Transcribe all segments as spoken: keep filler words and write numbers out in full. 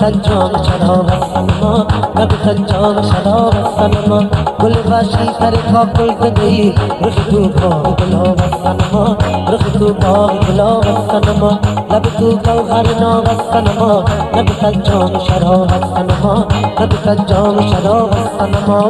جام شراب سنما لب جام شراب سنما گل باشی سر کا گل گئی رخ تو باغ گلاب سنما رخ تو باغ گلاب سنما لب تو گوهر ناب سنما لب جام شراب سنما لب جام شراب سنما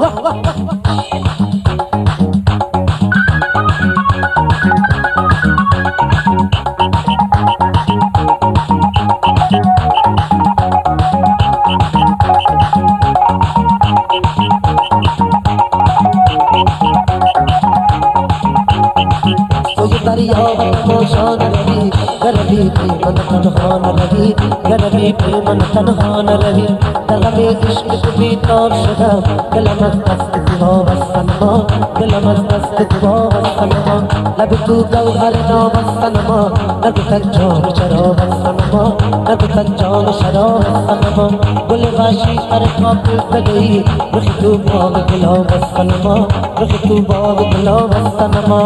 دریا موشان روی گربی پیمن تنها نروی گربی پیمن تنها نروی در غم عشق تو بیدار شدم دلم از دست دعا و سنما دلم از دست دعا و سنما لب تو گوهر ناب سنما لب جام شراب سنما لب جام شراب سنما گل غاشی سر کا گل گئی رخ تو باغ گلاب سنما رخ تو باغ گلاب سنما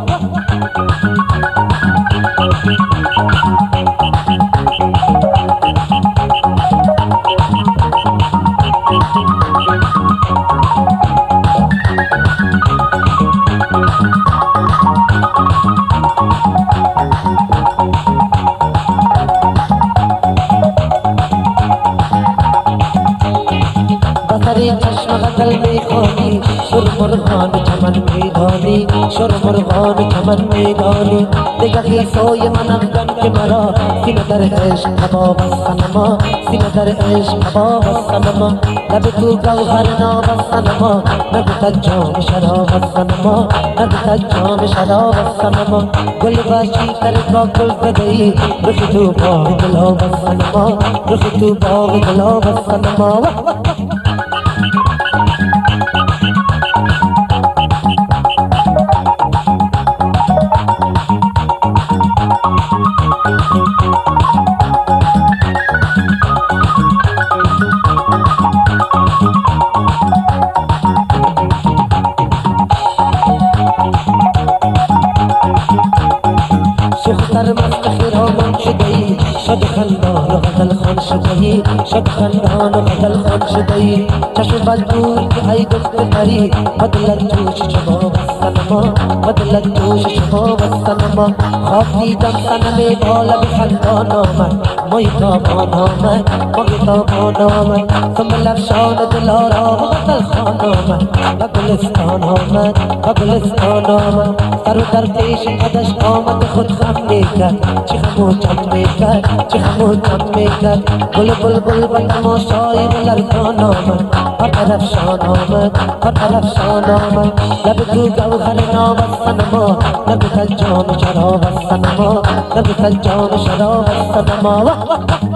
چشم غزل می خوانی شور مرغان چمن میدانی شور مرغان چمن میدانی نگهی سوی من افکن که مرا سینه در عشق کباب سنما سینه در عشق کباب سنما لب تو گوهر ناب سنما لب جام شراب سنما لب جام شراب سنما گل باشی سر کا گل گئی رخ تو باغ گلاب سنما رخ تو باغ گلاب سنما سختر مست خرامان شدی شد خندان و غزل خان شدی شد خندان و غزل خان شدی چشم بدور که ای دست پری بدلت جوش شباب سنما بدلت جوش شباب سنما خواب دیدم سنم بالا به خندان آمد مایتابان آمد مایتابان آمد سنبل افشان دلارا و غزل خان آمد و گلستان آمد و گلستان آمد سر و در پیش قدش آمد خود خم میکرد چه خم و چم میکرد چه خم و چم میکرد گل بلبل و تماشای لرزان آمد هر طرف شان آمد هر طرف شان آمد لب تو گوهر ناب سنما لب جام شراب سنما لب جام شراب سنما